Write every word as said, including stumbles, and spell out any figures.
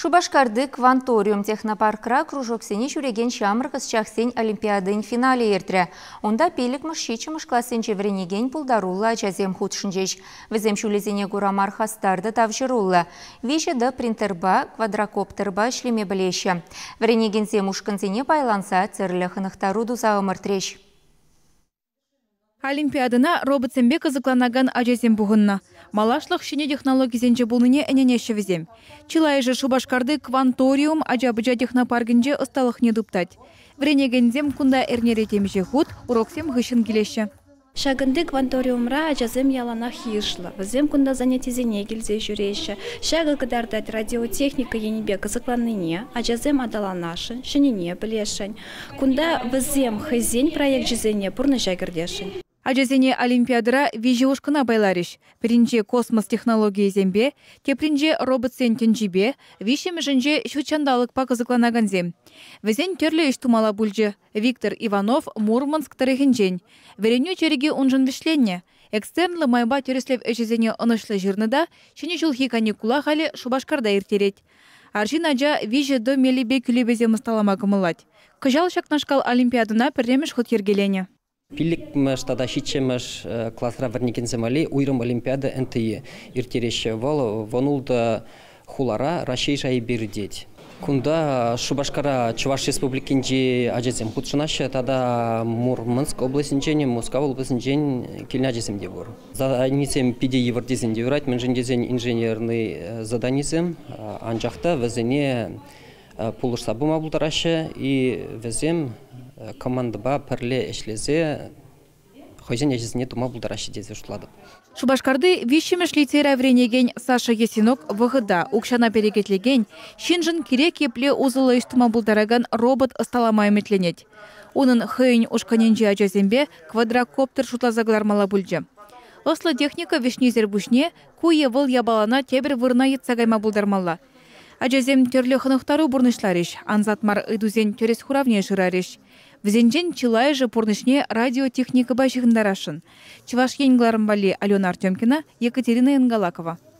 Шубашкарды кванториум технопаркра кружоксене жүреген шамырғыз чахсен олимпиадын финале ертірі. Онда пелік мұшшичымыш классен чевренеген пулдарула жазем худшынжеш. Візем шулезене гурамар хастарды тавжырула. Вишеді принтерба, квадрокоптерба шлеме білеші. Вренегензе мушкынзене байланса церлі хынықтару дузағымыртреш. Олимпиадына робот-сенбе кызыкланаган ажезем бұғынна. Малашлық шене технологизенже бұлныне әненеші візем. Чилайжы Шубашкарды кванториум ажабыжа технопаргінже ысталық не дұптать. Вренегензем кунда әрнеретемже худ уроксем ғышын келеші. Шагынды кванториумра ажазем ялана хиршла. Візем кунда занятизене келзе жүреші. Шагы кыдардать радиотехника енебе кызыкланыне, ажазем адаланашын, шынене білешін. Кунда візем хызен проект жизене пұрны жагырдешін. Ажазене олимпиадыра вижи ушкына байларыш. Бірінже космос технология зембе, тепринже робот-сен тенжибе, вишем жінже швычандалық па кызыкланаган зем. Візен терлі іштумала бүлжі. Виктор Иванов Мурманск тарихинжен. Вереню череге унжын вишленне. Экстернлы майба тереслев әжезене ынышлы жирныда, шыне жылхи каникула халі Шубашкарда ертерет. Аржин ажа вижи до мелебе күлебезе мұсталама кымылать. Кыжал шакнашкал олимпиадына пірремеш ход ергелене. Пиликмеш тада шичемеш классра верникен земали уйрым олимпиада эн тэ и иртереше вол вонулда хулара рашейша и бердеть. Кунда Шубашкара Чуваш республикинчи ажезем худшынашы тада Мурманск обласынчен, Москва обласынчен келіне ажезем де бор. Заданисем пиде евардезем де врать, мен жендезен инженерный заданисем, анжақта везене пулыш сабыма бұлдарашы и везем командыба пірле эшлезе хойзен ежезіне тума бұлдарашы дезе ұшылады. Шубашкарды вишемеш лицейра вренеген Саша Есинок вғыда укшана перекетлеген шинжын керек епле узылы иштума бұлдараган робот ысталамай метленет. Оның хыйн ушканенже ажазембе квадрокоптер шутлазаглармала бүлжі. Ослы техника вишнезер бүшне куе выл ябалана тебір вырна етсагайма бұлдармалла. Ажазем терлі хынықтару бұрнышларыш, анзатмар ыдузен терес хуравне жырарыш. Візенжен Чилайжы пұрнышне радиотехника башығындарашын. Чываш енгларым бали Алена Артемкина, Екатерина Янгалакова.